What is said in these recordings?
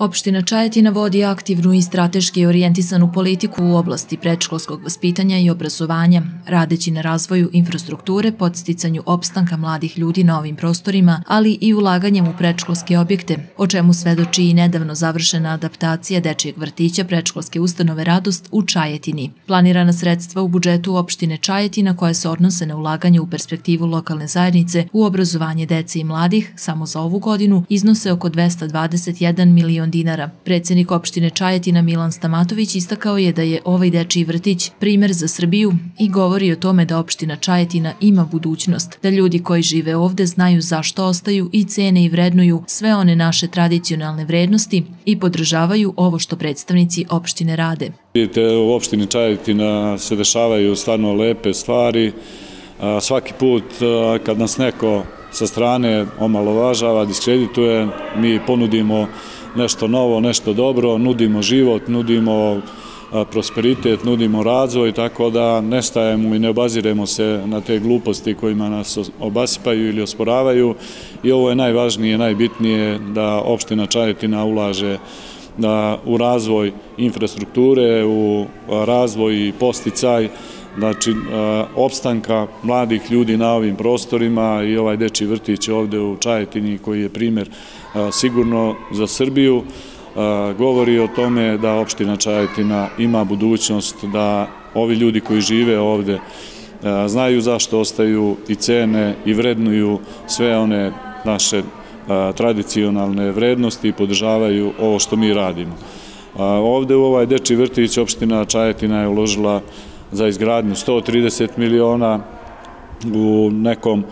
Opština Čajetina vodi aktivnu i strateški orijentisanu politiku u oblasti predškolskog vaspitanja i obrazovanja, radeći na razvoju infrastrukture, podsticanju opstanka mladih ljudi na ovim prostorima, ali i ulaganjem u predškolske objekte, o čemu svedoči i nedavno završena adaptacija dečijeg vrtića predškolske ustanove Radost u Čajetini. Planirana sredstva u budžetu opštine Čajetina koja se odnose na ulaganje u perspektivu lokalne zajednice u obrazovanje dece i mladih samo za ovu godinu iznose oko 221 milion dinara. Predsjednik opštine Čajetina Milan Stamatović istakao je da je ovaj dečiji vrtić primer za Srbiju i govori o tome da opština Čajetina ima budućnost, da ljudi koji žive ovde znaju zašto ostaju i cene i vrednuju sve one naše tradicionalne vrednosti i podržavaju ovo što predstavnici opštine rade. Vidite, u opštini Čajetina se dešavaju stvarno lepe stvari. Svaki put kad nas neko sa strane omalovažava, diskredituje, mi ponudimo nešto novo, nešto dobro, nudimo život, nudimo prosperitet, nudimo razvoj, tako da ne stajemo i ne obaziremo se na te gluposti kojima nas obasipaju ili osporavaju. I ovo je najvažnije, najbitnije da opština Čajetina ulaže u razvoj infrastrukture, u razvoj i posticaj, znači opstanka mladih ljudi na ovim prostorima i ovaj dečiji vrtić ovde u Čajetini koji je primjer sigurno za Srbiju, govori o tome da opština Čajetina ima budućnost, da ovi ljudi koji žive ovde znaju zašto ostaju i cene i vrednuju sve one naše tradicionalne vrednosti i podržavaju ovo što mi radimo. Ovde u ovaj dečiji vrtić opština Čajetina je uložila za izgradnju 130 miliona, u nekom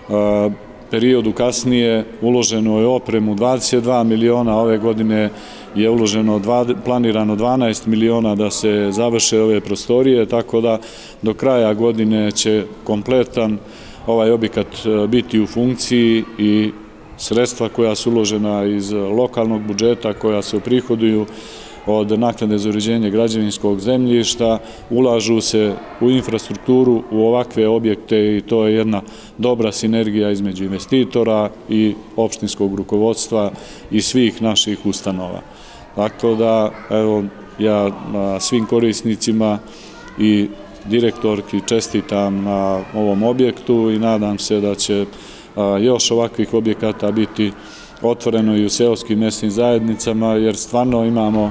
periodu kasnije uloženo je opremu 22 miliona, ove godine je uloženo planirano 12 miliona da se završe ove prostorije, tako da do kraja godine će kompletan ovaj objekat biti u funkciji i sredstva koja su uložena iz lokalnog budžeta, koja se prihoduju od naknade za uređenje građevinskog zemljišta, ulažu se u infrastrukturu, u ovakve objekte i to je jedna dobra sinergija između investitora i opštinskog rukovodstva i svih naših ustanova. Tako da, evo, ja svim korisnicima i direktorki čestitam na ovom objektu i nadam se da će još ovakvih objekata biti otvoreno i u seoskim mesnim zajednicama, jer stvarno imamo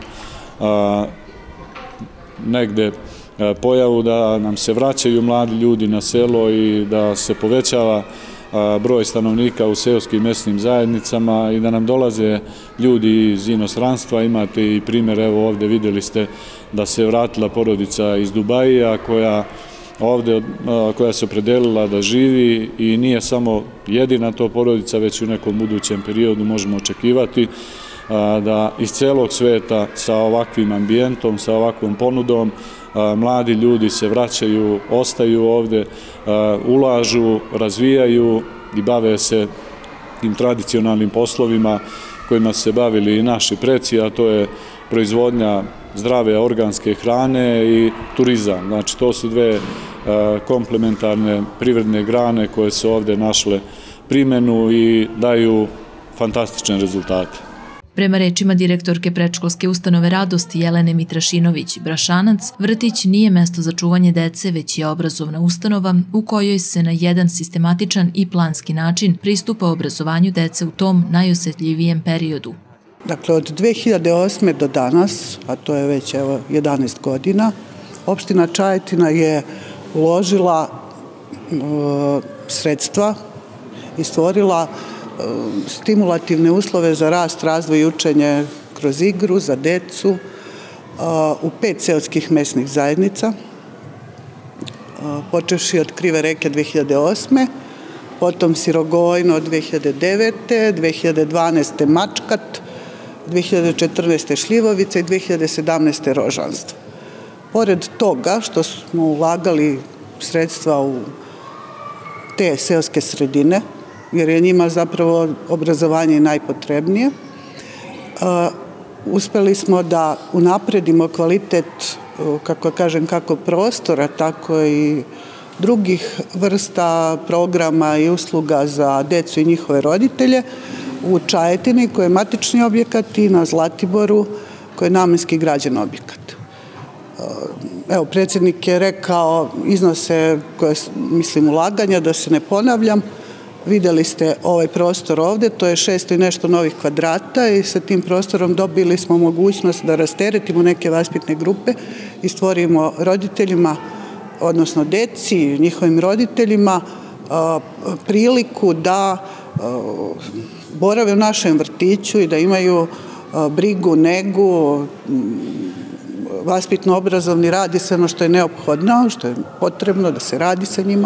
negde pojavu da nam se vraćaju mladi ljudi na selo i da se povećava broj stanovnika u seoskim mesnim zajednicama i da nam dolaze ljudi iz inostranstva. Imate i primjer, evo ovde vidjeli ste da se vratila porodica iz Dubaija koja se opredelila da živi i nije samo jedina to porodica, već u nekom budućem periodu možemo očekivati da iz celog sveta sa ovakvim ambijentom, sa ovakvom ponudom, mladi ljudi se vraćaju, ostaju ovde, ulažu, razvijaju i bave se tim tradicionalnim poslovima kojima se bavili i naši preci, a to je proizvodnja zdrave organske hrane i turizam. Znači, to su dve komplementarne privredne grane koje su ovde našle primjenu i daju fantastične rezultate. Prema rečima direktorke predškolske ustanove Radost Jelene Mitrašinović Brašanac, vrtić nije mesto za čuvanje dece, već je obrazovna ustanova u kojoj se na jedan sistematičan i planski način pristupa obrazovanju dece u tom najosetljivijem periodu. Dakle, od 2008. do danas, a to je već 11 godina, opština Čajetina je uložila sredstva i stvorila stimulativne uslove za rast, razvoj i učenje kroz igru za decu u 5 seoskih mesnih zajednica, počevši od Krive reke 2008. Potom Sirogojno 2009. 2012. Mačkat, 2014. Šljivovica i 2017. Rožanstvo. Pored toga što smo ulagali sredstva u te seoske sredine, jer je njima zapravo obrazovanje najpotrebnije, uspeli smo da unapredimo kvalitet, kako prostora, tako i drugih vrsta programa i usluga za decu i njihove roditelje, u Čajetini koji je matični objekat i na Zlatiboru koji je namenski građen objekat. Evo, predsjednik je rekao iznose koje, mislim, ulaganja, da se ne ponavljam. Vidjeli ste ovaj prostor ovdje, to je 600 i nešto novih kvadrata i sa tim prostorom dobili smo mogućnost da rasteretimo neke vaspitne grupe i stvorimo roditeljima, odnosno deci i njihovim roditeljima priliku da borave u našem vrtiću i da imaju brigu, negu, vaspitno-obrazovni rad i sve ono što je neophodno, što je potrebno da se radi sa njima,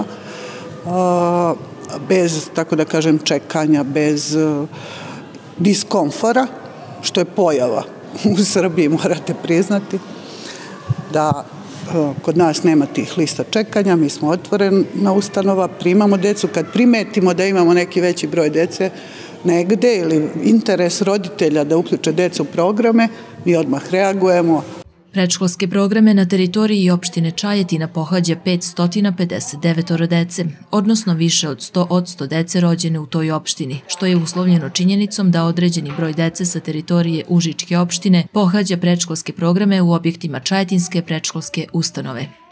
bez, tako da kažem, čekanja, bez diskomfora, što je pojava u Srbiji, morate priznati, da kod nas nema tih lista čekanja, mi smo otvorena ustanova, primamo decu, kad primetimo da imamo neki veći broj dece negde ili interes roditelja da uključe decu u programe, mi odmah reagujemo. Predškolske programe na teritoriji opštine Čajetina pohađa 559 dece, odnosno više od 100% dece rođene u toj opštini, što je uslovljeno činjenicom da određeni broj dece sa teritorije Užičke opštine pohađa predškolske programe u objektima Čajetinske predškolske ustanove.